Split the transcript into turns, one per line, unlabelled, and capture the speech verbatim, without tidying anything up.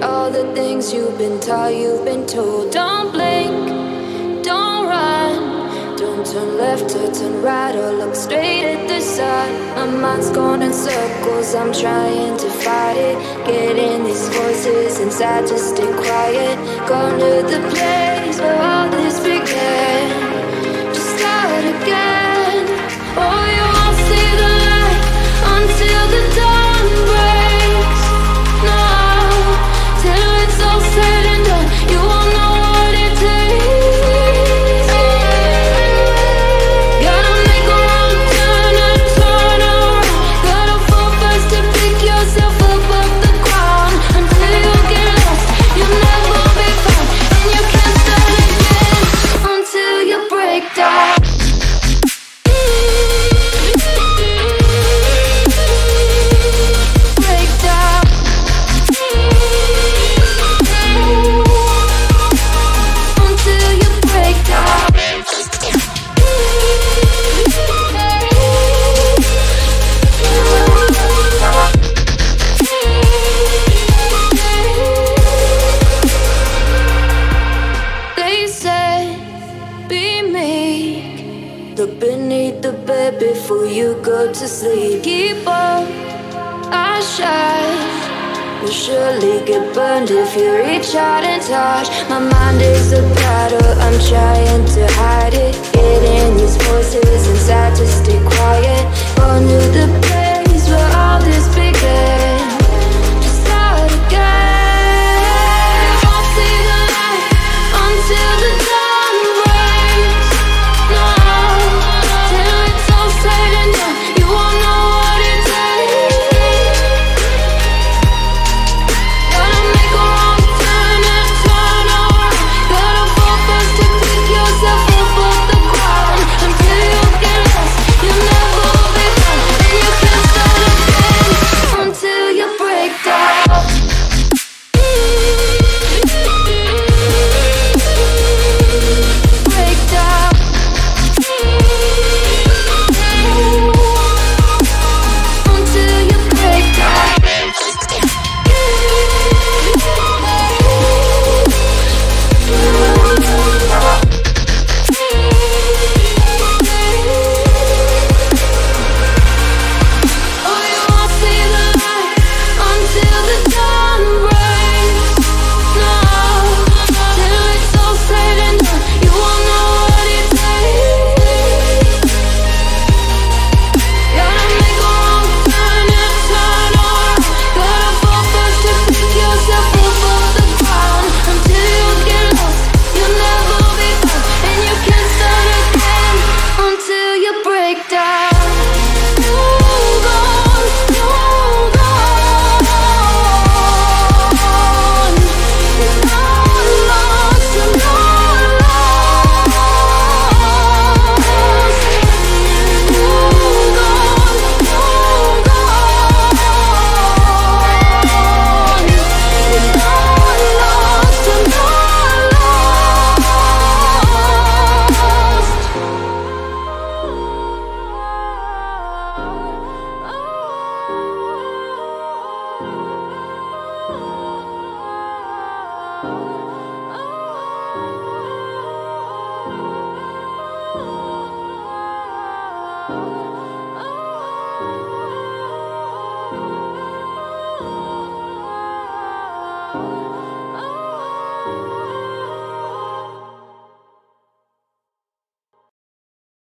all the things you've been taught, you've been told. Don't blink, don't run, don't turn left or turn right or look straight at the sun. My mind's going in circles, I'm trying to fight it. Getting these voices inside to stay quiet. Going to the place where all this began. Just start again. Oh, you won't see the light until the dawn breaks. No, till it's all said and done, you won't know what it takes. Gotta make a wrong turn and turn around. Gotta fall fast to pick yourself up off the ground. Until you get lost, you'll never be found. And you can't start again until you break down. Look beneath the bed before you go to sleep. Keep on, I shine. You'll surely get burned if you reach out and touch. My mind is a battle, I'm trying to hide it. Getting these voices inside to stay quiet. Oh,